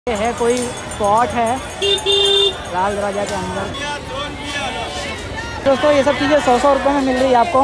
ये है कोई स्पॉट है लाल दरवाजा के अंदर। दोस्तों ये सब चीज़ें 100 रुपये में मिल रही है आपको।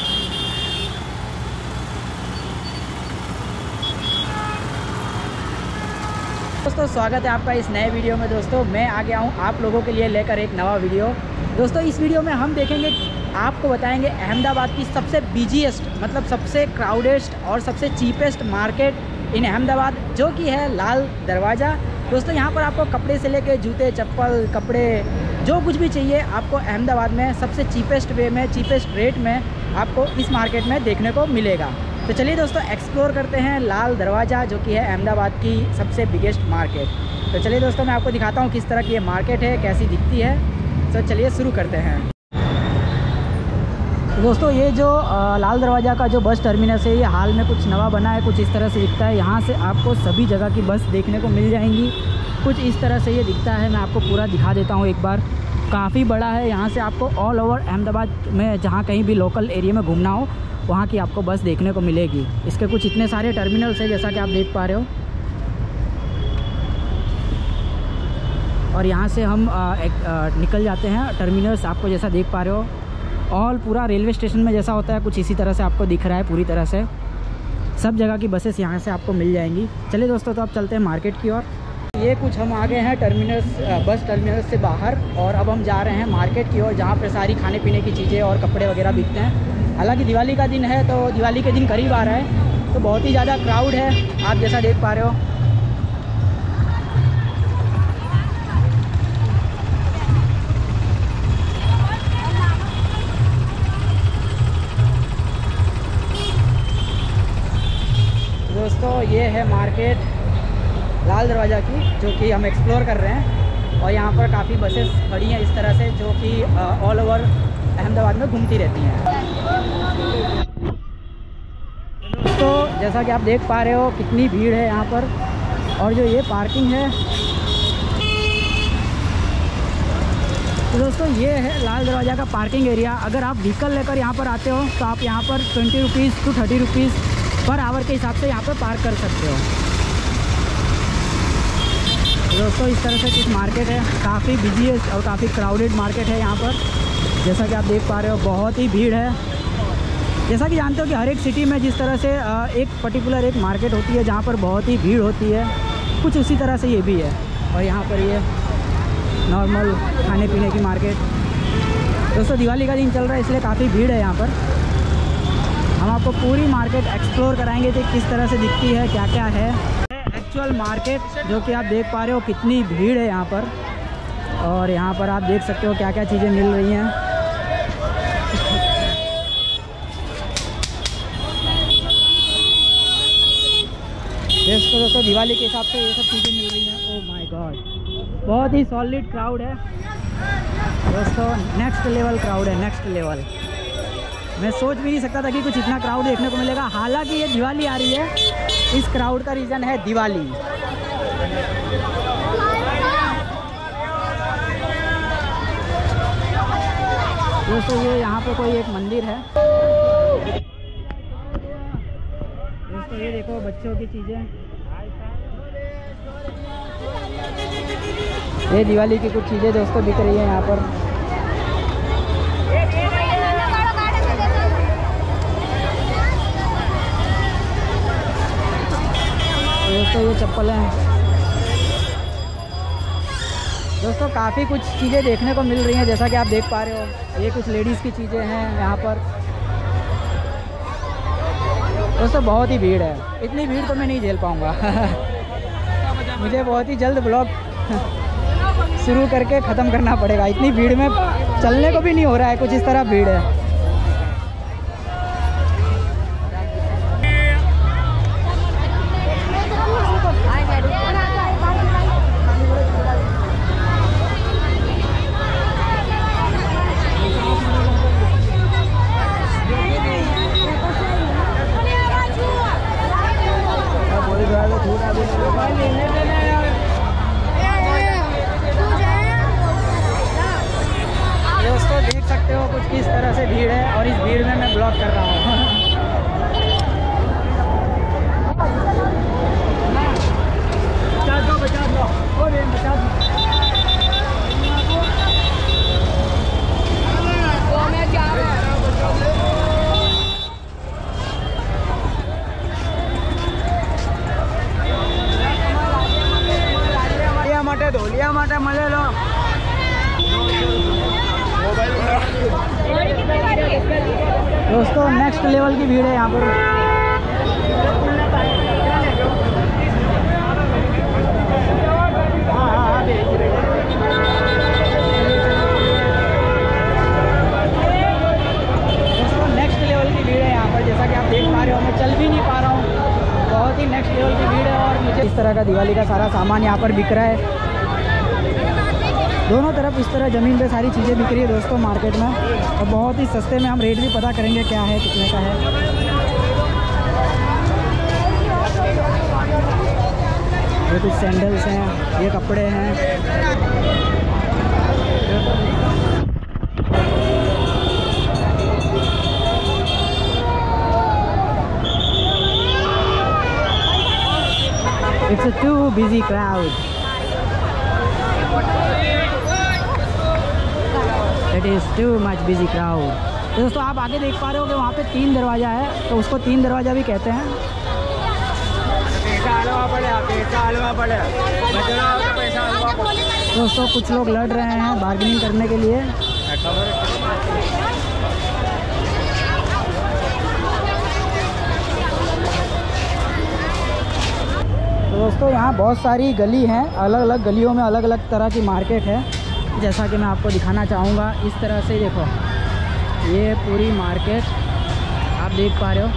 दोस्तों स्वागत है आपका इस नए वीडियो में। दोस्तों मैं आ गया हूँ आप लोगों के लिए लेकर एक नवा वीडियो। दोस्तों इस वीडियो में हम देखेंगे, आपको बताएंगे अहमदाबाद की सबसे बिजीएस्ट मतलब सबसे क्राउडेस्ट और सबसे चीपेस्ट मार्केट इन अहमदाबाद, जो कि है लाल दरवाज़ा। दोस्तों यहाँ पर आपको कपड़े से लेके जूते चप्पल कपड़े जो कुछ भी चाहिए आपको अहमदाबाद में सबसे चीपेस्ट वे में चीपेस्ट रेट में आपको इस मार्केट में देखने को मिलेगा। तो चलिए दोस्तों एक्सप्लोर करते हैं लाल दरवाज़ा, जो कि है अहमदाबाद की सबसे बिगेस्ट मार्केट। तो चलिए दोस्तों मैं आपको दिखाता हूँ किस तरह की ये मार्केट है, कैसी दिखती है। तो चलिए शुरू करते हैं। दोस्तों ये जो लाल दरवाज़ा का जो बस टर्मिनस है, ये हाल में कुछ नवा बना है, कुछ इस तरह से दिखता है। यहाँ से आपको सभी जगह की बस देखने को मिल जाएंगी। कुछ इस तरह से ये दिखता है, मैं आपको पूरा दिखा देता हूँ एक बार। काफ़ी बड़ा है, यहाँ से आपको ऑल ओवर अहमदाबाद में जहाँ कहीं भी लोकल एरिया में घूमना हो वहाँ की आपको बस देखने को मिलेगी। इसके कुछ इतने सारे टर्मिनल्स हैं जैसा कि आप देख पा रहे हो। और यहाँ से हम निकल जाते हैं टर्मिनल्स, आपको जैसा देख पा रहे हो ऑल पूरा रेलवे स्टेशन में जैसा होता है कुछ इसी तरह से आपको दिख रहा है। पूरी तरह से सब जगह की बसेस यहाँ से आपको मिल जाएंगी। चलिए दोस्तों तो अब चलते हैं मार्केट की ओर। ये कुछ हम आ गए हैं टर्मिनल्स बस टर्मिनल्स से बाहर, और अब हम जा रहे हैं मार्केट की ओर, जहाँ पर सारी खाने पीने की चीज़ें और कपड़े वगैरह बिकते हैं। हालांकि दिवाली का दिन है तो दिवाली के दिन करीब आ रहा है, तो बहुत ही ज़्यादा क्राउड है आप जैसा देख पा रहे हो। दोस्तों ये है मार्केट लाल दरवाज़ा की, जो कि हम एक्सप्लोर कर रहे हैं। और यहाँ पर काफ़ी बसेस खड़ी हैं इस तरह से, जो कि ऑल ओवर अहमदाबाद में घूमती रहती हैं। दोस्तों जैसा कि आप देख पा रहे हो कितनी भीड़ है यहाँ पर। और जो ये पार्किंग है, तो दोस्तों ये है लाल दरवाज़ा का पार्किंग एरिया। अगर आप व्हीकल लेकर यहाँ पर आते हो तो आप यहाँ पर 20 rupees to 30 rupees per hour के हिसाब से यहाँ पर पार्क कर सकते हो। दोस्तों इस तरह से कुछ मार्केट है, काफ़ी बिजी है और काफ़ी क्राउडेड मार्केट है यहाँ पर। जैसा कि आप देख पा रहे हो बहुत ही भीड़ है। जैसा कि जानते हो कि हर एक सिटी में जिस तरह से एक पर्टिकुलर एक मार्केट होती है जहाँ पर बहुत ही भीड़ होती है, कुछ उसी तरह से ये भी है। और यहाँ पर ये नॉर्मल खाने पीने की मार्केट। दोस्तों दिवाली का दिन चल रहा है इसलिए काफ़ी भीड़ है यहाँ पर। हम आपको पूरी मार्केट एक्सप्लोर कराएंगे कि किस तरह से दिखती है, क्या क्या है एक्चुअल मार्केट, जो कि आप देख पा रहे हो कितनी भीड़ है यहाँ पर। और यहाँ पर आप देख सकते हो क्या क्या चीज़ें मिल रही हैं। दोस्तों दिवाली के हिसाब से ये सब चीज़ें मिल रही हैं। ओह माय गॉड, बहुत ही सॉलिड क्राउड है दोस्तों, नेक्स्ट लेवल क्राउड है, नेक्स्ट लेवल। मैं सोच भी नहीं सकता था कि कुछ इतना क्राउड देखने को मिलेगा। हालांकि ये दिवाली आ रही है, इस क्राउड का रीज़न है दिवाली। दोस्तों ये यहाँ पे कोई एक मंदिर है। दोस्तों ये देखो बच्चों की चीज़ें, ये दिवाली की कुछ चीज़ें दोस्तों बिक रही है यहाँ पर। दोस्तों ये चप्पल हैं। दोस्तों काफ़ी कुछ चीज़ें देखने को मिल रही हैं जैसा कि आप देख पा रहे हो। ये कुछ लेडीज़ की चीज़ें हैं यहाँ पर। दोस्तों बहुत ही भीड़ है, इतनी भीड़ तो मैं नहीं झेल पाऊँगा मुझे बहुत ही जल्द ब्लॉग शुरू करके ख़त्म करना पड़ेगा। इतनी भीड़ में चलने को भी नहीं हो रहा है, कुछ इस तरह भीड़ है। दोस्तों देख सकते हो कुछ किस तरह से भीड़ दोस्तों नेक्स्ट लेवल की भीड़ है यहाँ पर। दोस्तों नेक्स्ट लेवल की भीड़ है यहाँ पर, जैसा कि आप देख पा रहे हो। मैं चल भी नहीं पा रहा हूँ, बहुत ही नेक्स्ट लेवल की भीड़ है। और मुझे इस तरह का दिवाली का सारा सामान यहाँ पर बिक रहा है। दोनों तरफ इस तरह ज़मीन पे सारी चीज़ें बिक रही है दोस्तों मार्केट में, और बहुत ही सस्ते में। हम रेट भी पता करेंगे क्या है, कितने का है। ये कुछ सैंडल्स हैं, ये कपड़े हैं। It's a too busy crowd. It is too much busy crowd. तो दोस्तों आप आगे देख पा रहे हो कि वहाँ पे 3 दरवाज़ा है, तो उसको 3 दरवाज़ा भी कहते हैं। दोस्तों कुछ लोग लड़ रहे हैं बार्गेनिंग करने के लिए। तो दोस्तों यहाँ बहुत सारी गली हैं, अलग अलग गलियों में अलग अलग तरह की मार्केट है। जैसा कि मैं आपको दिखाना चाहूँगा, इस तरह से देखो, ये पूरी मार्केट आप देख पा रहे हो।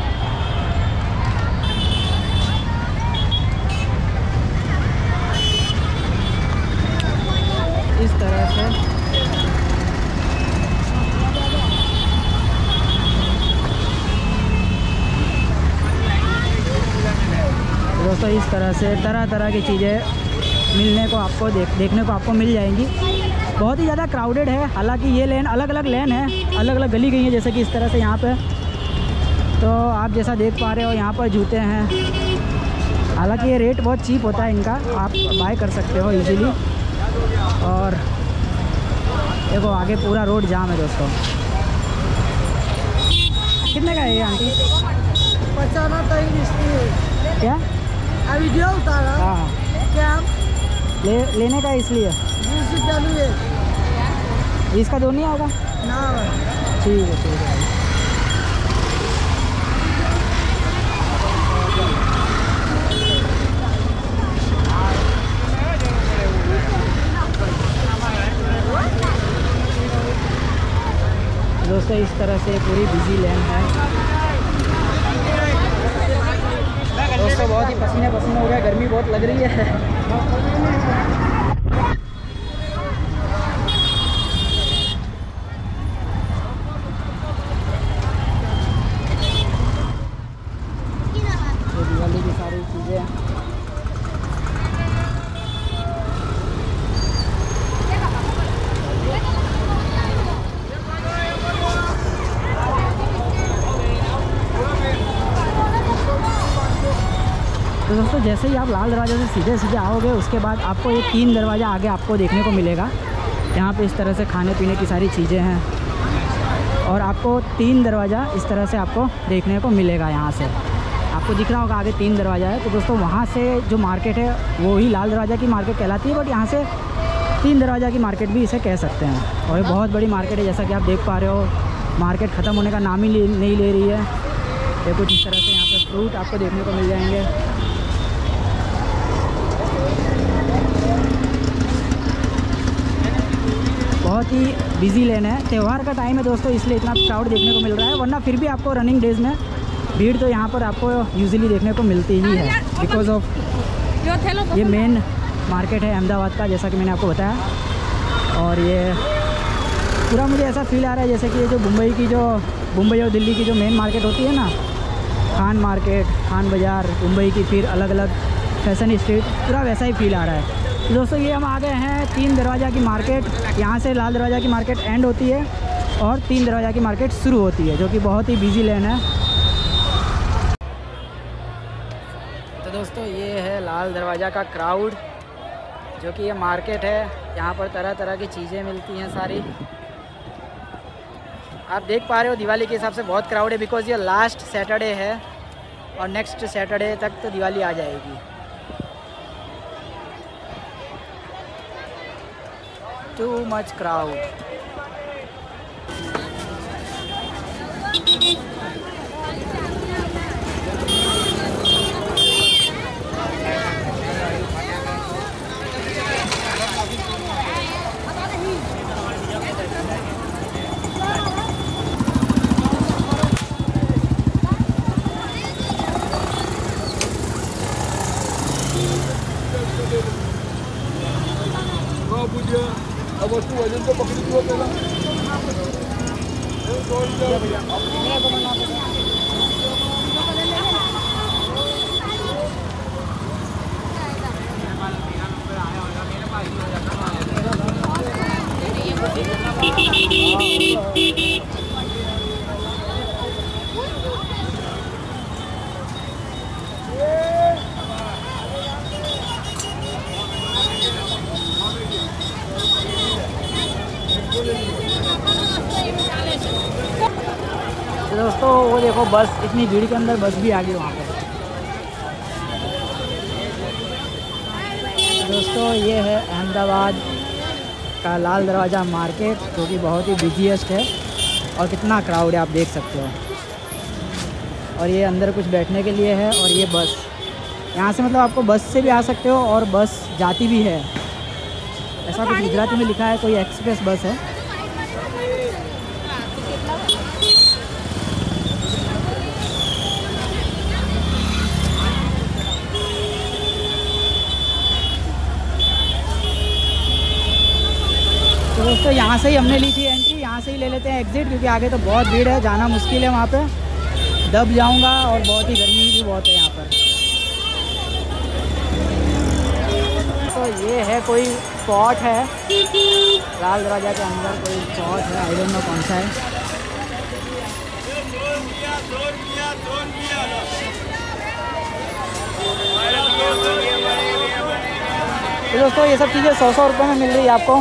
इस तरह से दोस्तों इस तरह से तरह तरह की चीज़ें मिलने को आपको देखने को आपको मिल जाएंगी। बहुत ही ज़्यादा क्राउडेड है। हालांकि ये लेन अलग अलग लेन है, अलग अलग गली गई है, जैसे कि इस तरह से यहाँ पे। तो आप जैसा देख पा रहे हो यहाँ पर जूते हैं। हालांकि ये रेट बहुत चीप होता है इनका, आप बाय कर सकते हो इजीली। और देखो आगे पूरा रोड जाम है दोस्तों। कितने का है ये आंटी? 55 क्या वीडियो उतारा? हाँ क्या लेने का इसलिए इसका दो नहीं होगा ना? ठीक है ठीक है। दोस्तों इस तरह से पूरी बिजी लेन है। दोस्तों बहुत ही पसीने पसीने हो गया, गर्मी बहुत लग रही है। तो दिवाली की सारी चीज़ें तो दोस्तों जैसे ही आप लाल दरवाज़े से सीधे सीधे आओगे, उसके बाद आपको ये 3 दरवाज़ा आगे आपको देखने को मिलेगा। यहाँ पे इस तरह से खाने पीने की सारी चीज़ें हैं, और आपको 3 दरवाज़ा इस तरह से आपको देखने को मिलेगा। यहाँ से आपको दिख रहा होगा आगे 3 दरवाज़ा है। तो दोस्तों वहाँ से जो मार्केट है वो ही लाल दरवाज़ा की मार्केट कहलाती है, बट यहाँ से 3 दरवाज़ा की मार्केट भी इसे कह सकते हैं। और ये बहुत बड़ी मार्केट है, जैसा कि आप देख पा रहे हो। मार्केट ख़त्म होने का नाम ही नहीं ले रही है। ये कुछ इस तरह से यहाँ पर फ्रूट आपको देखने को मिल जाएंगे। बहुत ही बिजी लेन है, त्यौहार का टाइम है दोस्तों, इसलिए इतना क्राउड देखने को मिल रहा है। वरना फिर भी आपको रनिंग डेज़ में भीड़ तो यहाँ पर आपको यूजुअली देखने को मिलती ही है, बिकॉज़ ऑफ ये मेन मार्केट है अहमदाबाद का, जैसा कि मैंने आपको बताया। और ये पूरा मुझे ऐसा फील आ रहा है जैसे कि ये जो मुंबई और दिल्ली की जो मेन मार्केट होती है ना, खान मार्केट, खान बाज़ार, मुंबई की, फिर अलग अलग फैशन स्ट्रीट, पूरा वैसा ही फील आ रहा है। तो दोस्तों ये हम आ गए हैं 3 दरवाज़ा की मार्केट। यहाँ से लाल दरवाज़ा की मार्केट एंड होती है और 3 दरवाज़ा की मार्केट शुरू होती है, जो कि बहुत ही बिजी लेन है। तो दोस्तों ये है लाल दरवाज़ा का क्राउड, जो कि ये मार्केट है। यहाँ पर तरह तरह की चीज़ें मिलती हैं सारी। आप देख पा रहे हो दिवाली के हिसाब से बहुत क्राउड है, बिकॉज़ ये लास्ट सैटरडे है और नेक्स्ट सैटरडे तक तो दिवाली आ जाएगी। Too much crowd. तो दोस्तों वो देखो बस, इतनी भीड़ के अंदर बस भी आ गई वहाँ पे। दोस्तों ये है अहमदाबाद का लाल दरवाज़ा मार्केट, जो कि बहुत ही बिजीएस्ट है और कितना क्राउड है आप देख सकते हो। और ये अंदर कुछ बैठने के लिए है और ये बस, यहाँ से मतलब आपको बस से भी आ सकते हो और बस जाती भी है। ऐसा कुछ गुजराती में लिखा है, कोई एक्सप्रेस बस है। तो दोस्तों यहाँ से ही हमने ली थी एंट्री, यहाँ से ही ले लेते हैं एग्ज़िट, क्योंकि आगे तो बहुत भीड़ है, जाना मुश्किल है वहाँ पे, दब जाऊँगा और बहुत ही गर्मी भी बहुत है यहाँ पर। तो ये है कोई स्पॉट है लाल दरवाजा के अंदर, कोई स्पॉट है, आई डोंट नो कौन सा है। तो दोस्तों ये सब चीज़ें 100-100 रुपये में मिल रही है आपको।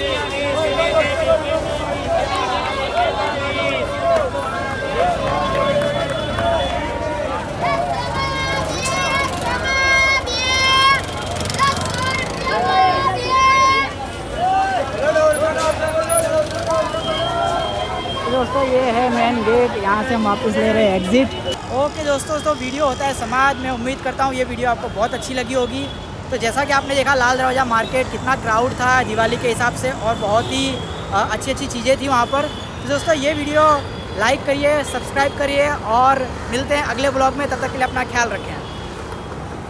दोस्तों ये है मेन गेट, यहाँ से हम वापस ले रहे हैं एग्ज़िट। ओके दोस्तों, वीडियो होता है समाज में, उम्मीद करता हूँ ये वीडियो आपको बहुत अच्छी लगी होगी। तो जैसा कि आपने देखा लाल दरवाज़ा मार्केट कितना क्राउड था दिवाली के हिसाब से, और बहुत ही अच्छी अच्छी चीज़ें थी वहाँ पर। तो दोस्तों ये वीडियो लाइक करिए, सब्सक्राइब करिए और मिलते हैं अगले ब्लॉग में। तब तक के लिए अपना ख्याल रखें।